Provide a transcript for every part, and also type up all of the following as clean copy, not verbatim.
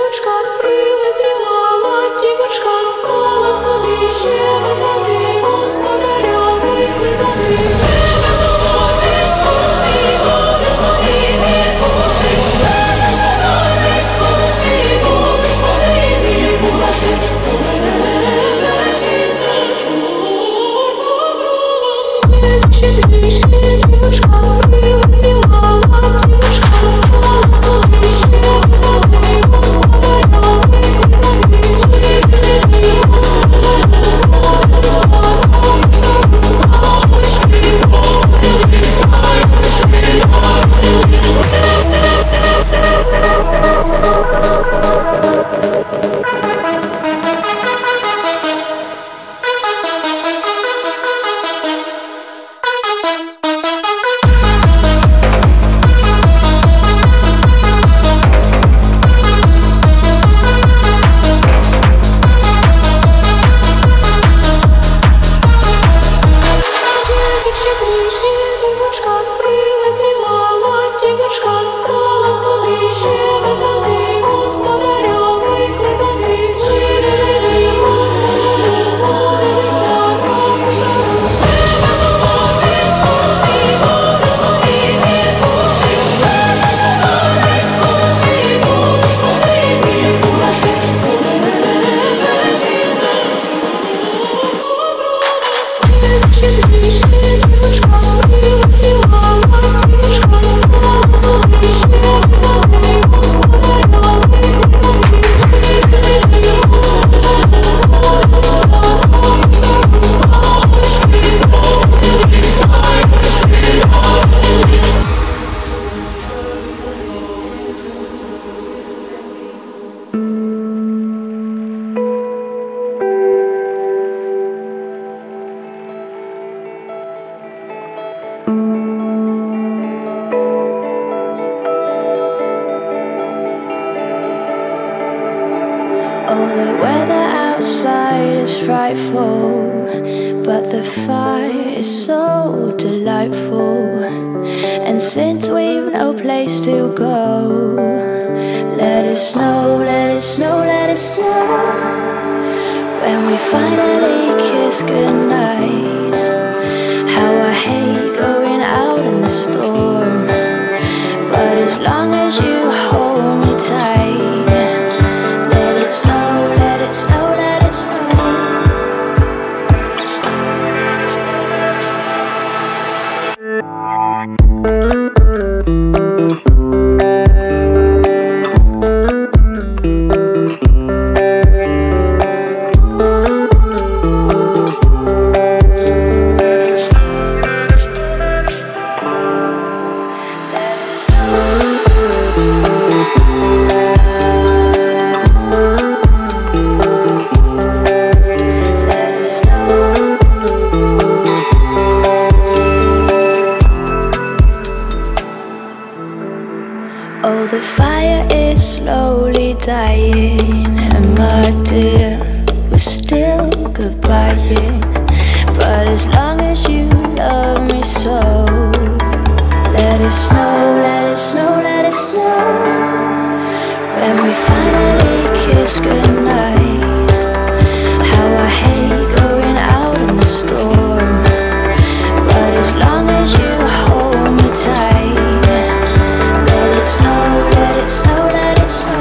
Oh, the weather outside is frightful, but the fire is so delightful. And since we've no place to go, let it snow, let it snow, let it snow. When we finally kiss goodnight, how I hate going out in the storm. But as long as you hold me tight, let it snow, let it snow, let it snow. Oh, the fire is slowly dying, and my dear, we're still goodbying. But as long as you love me so, let it snow, let it snow, let it snow. When we finally kiss goodnight, how I hate going out in the storm. But as long as you hold me tight, let it snow, let it snow, let it snow.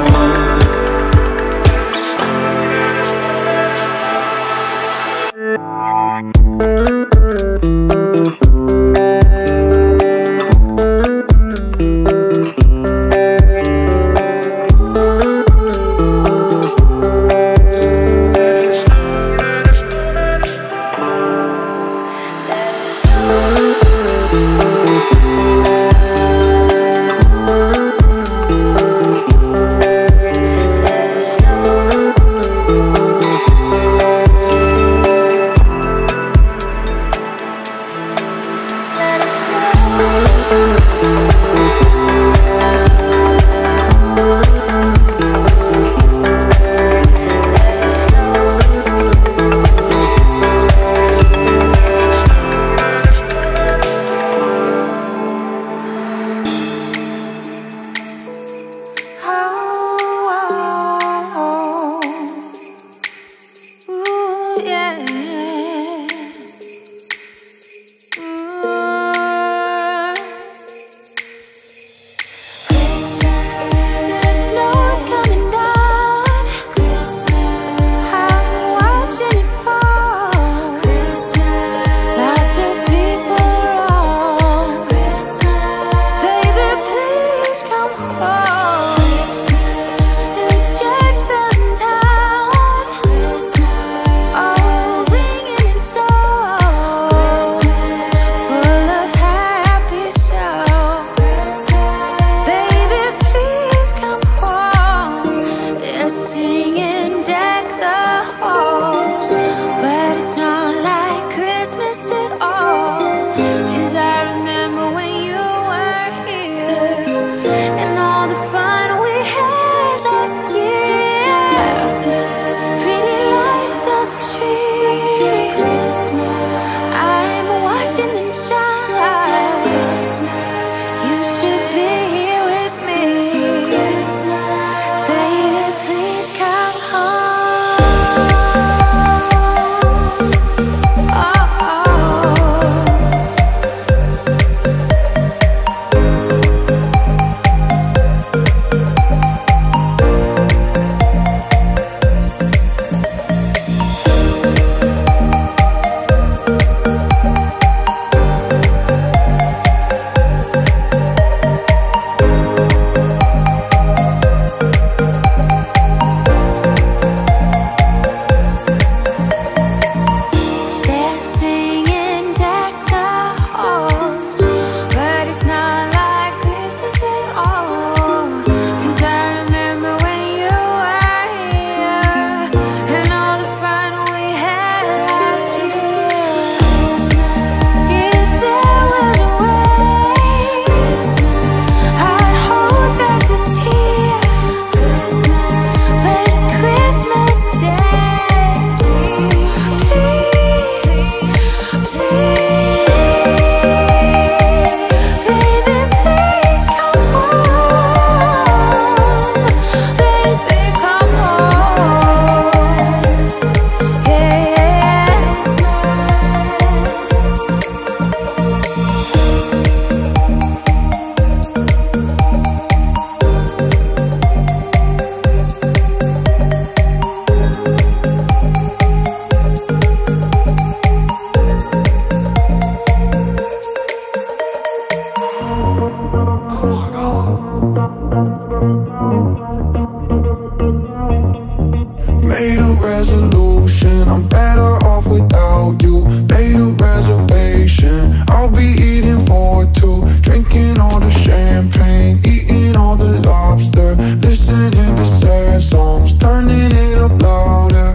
Made a resolution, I'm better off without you. Made a reservation, I'll be eating for two. Drinking all the champagne, eating all the lobster. Listening to sad songs, turning it up louder.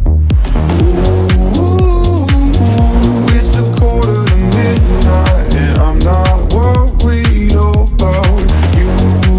Ooh, it's a quarter to midnight, and I'm not worried about you.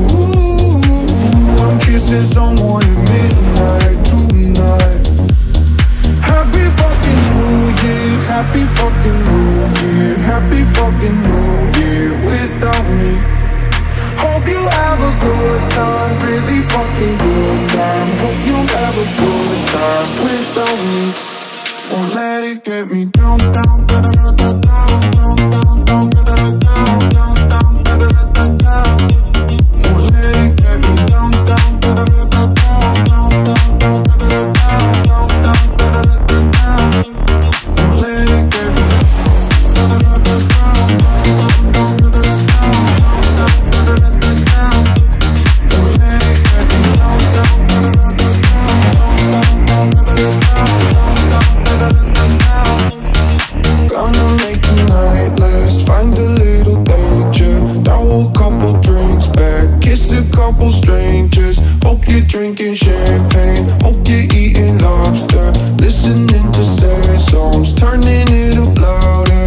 I'm kissing someone at midnight tonight. Happy fucking New Year, happy fucking New Year, happy fucking New Year without me. Hope you have a good time, really fucking good time. Hope you have a good time without me. Won't let it get me down, down, da da da da down, down, down, down, da da da down, down, down, da da da down. Won't let it get me down, down, da da da da down, down, down, down, da da da down, down, down, da da da down. Won't let it get me da da da da down, down, down, da da da down, down, down, da da da down. Won't let it get me down, down, da da da da down, down, down, da da da down, down, down. Gonna make the night last, find a little danger. Throw a couple drinks back, kiss a couple strangers. Hope you're drinking champagne, hope you're eating lobster. Listening to sad songs, turning it up louder.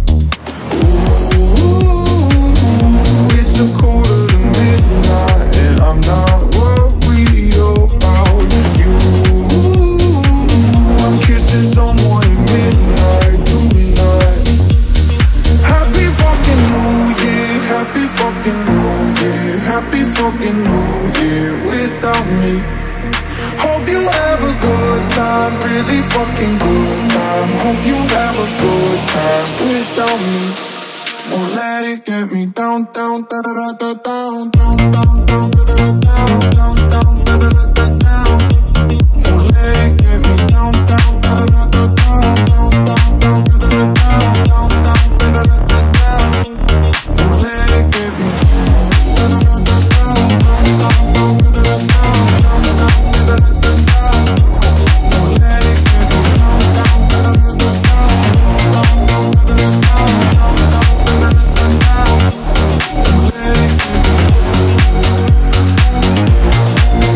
Ooh, it's a quarter to midnight, and I'm not worried about you. I'm kissing someone at midnight tonight. Happy fucking New Year, happy fucking New Year, happy fucking New Year without me. Hope you have a good time, really fucking good time. Hope you have a good time without me. Won't let it get me down, down, da da da da down, down, down, down, da da da down, down, down, da da da da down. Won't let it get me down, down, da da da da down, down, down, down, da da da down, down, down, da da da da down. Won't let it get me da da da da down, down, down, down, da da da down, down, down, da da da da down. Won't let it get me down, down, da da da da down, down, down, da da da down, down, down, da da da da down. Won't let it get me.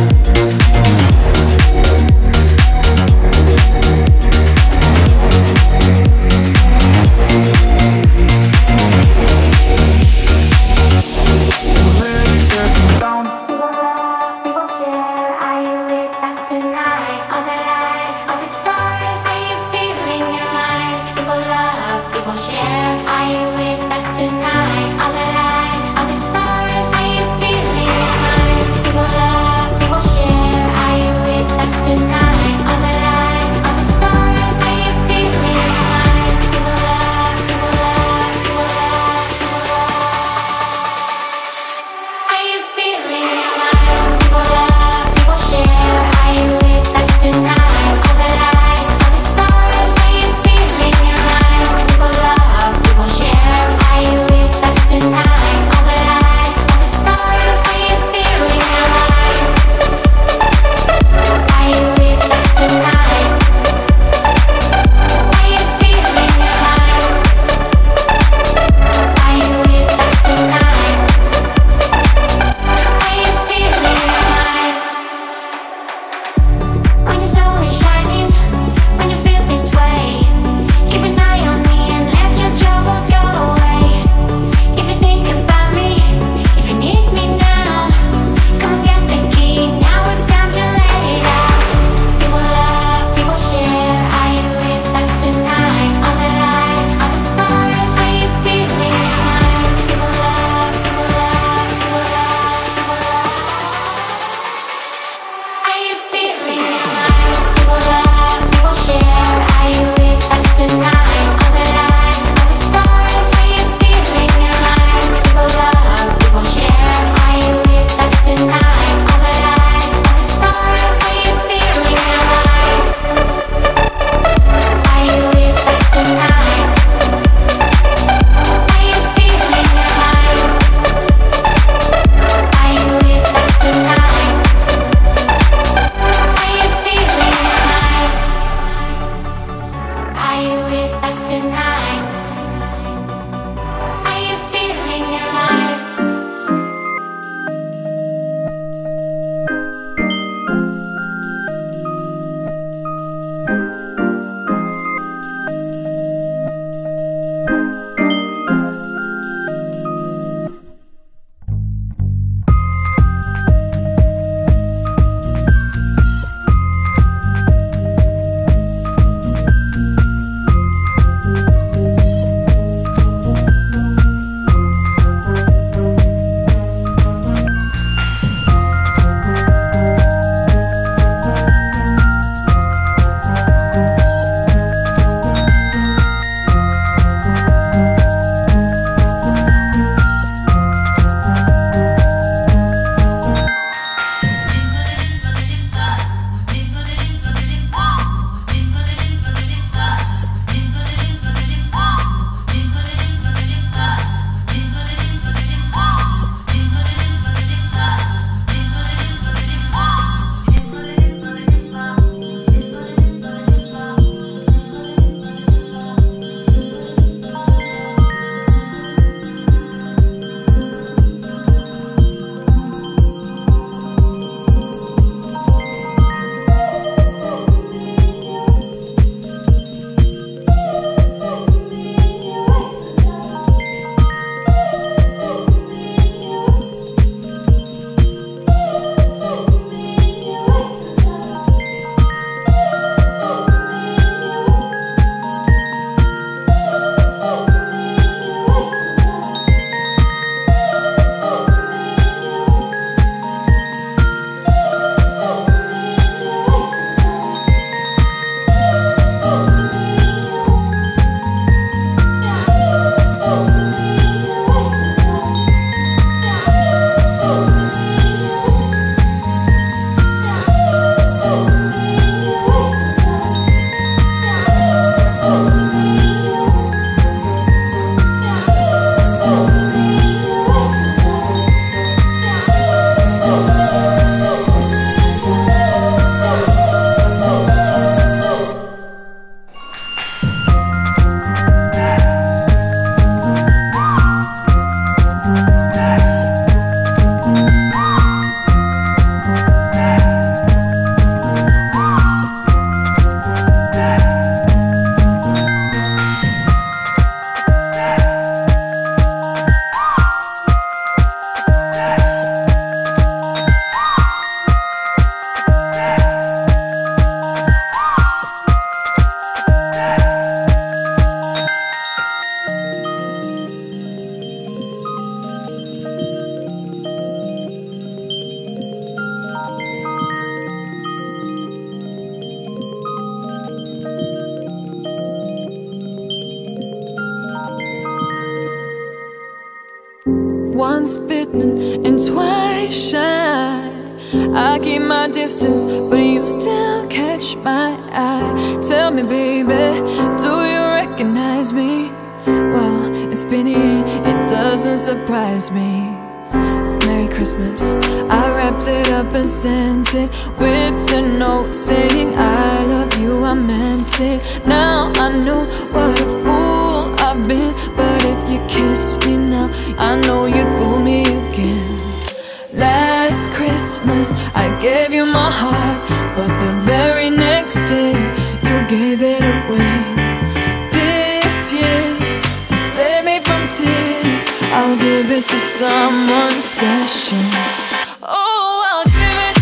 sitting in twice shine. I keep my distance, but you still catch my eye. Tell me, baby, do you recognize me? Well, it's been a year, it doesn't surprise me. Merry Christmas. I wrapped it up and sent it with a note saying I love you, I meant it. Now I know what a fool I've been, but if you kiss me now, I know you'd fool me again. Last Christmas I gave you my heart, but the very next day you gave it away. This year, to save me from tears, I'll give it to someone special. Oh, I'll give it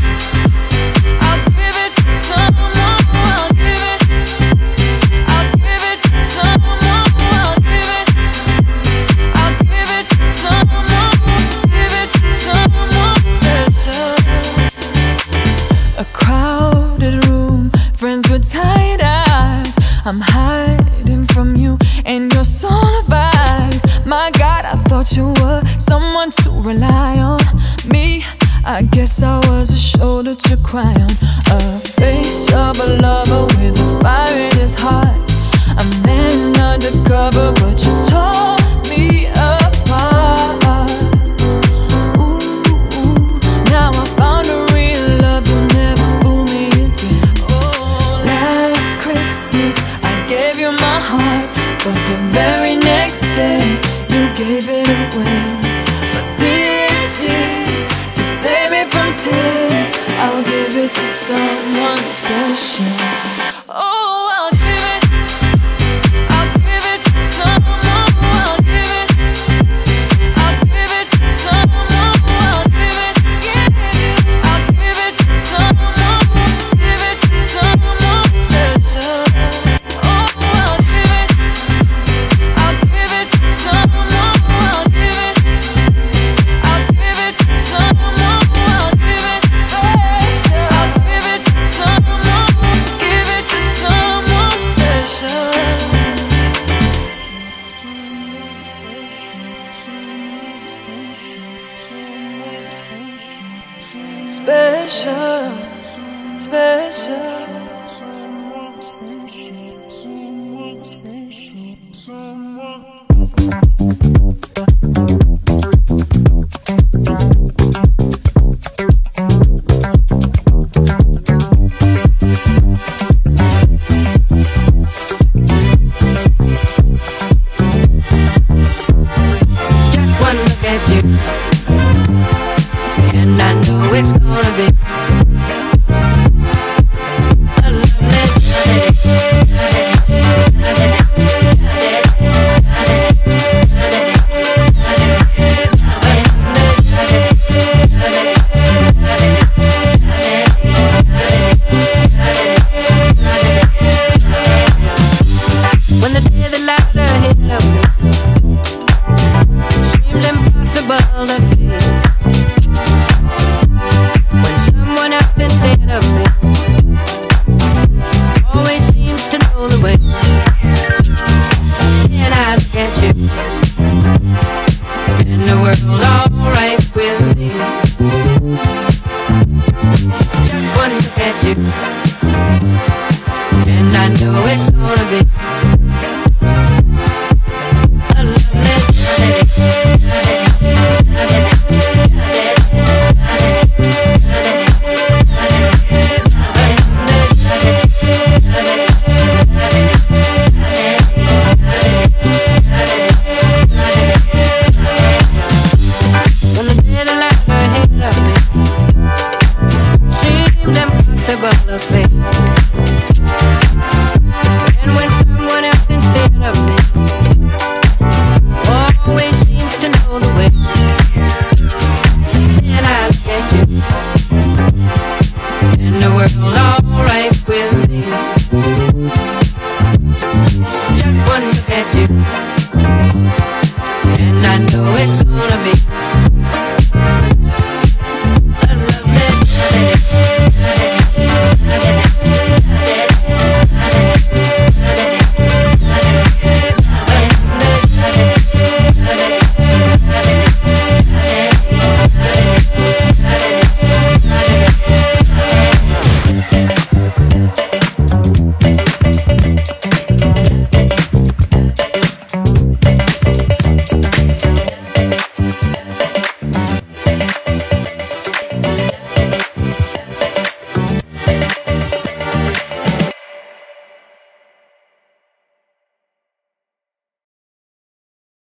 to someone. I'll give it to someone. I'll give it to someone. Give it to someone special. A crowded room, friends with tight eyes. I'm hiding from you and your soul of eyes. My God, I thought you were someone to rely on. Me, I guess I was a shoulder to cry on. A face of a lover with a fire in his heart. A man undercover, but you tore me apart. Ooh, now I found a real love, you'll never fool me again. Oh, last Christmas I gave you my heart, but the very next day you gave it away. But this year, to save me from tears, I'll give it to someone special. Oh, I'll give it to someone. I'll give it to someone. I'll give it to someone. Give it to someone special. Oh, I'll give it to someone. I'll give it to someone. I'll give it special. I'll give it to someone. Give it to someone special. Special, special. Just one look at you, and I know it's gonna be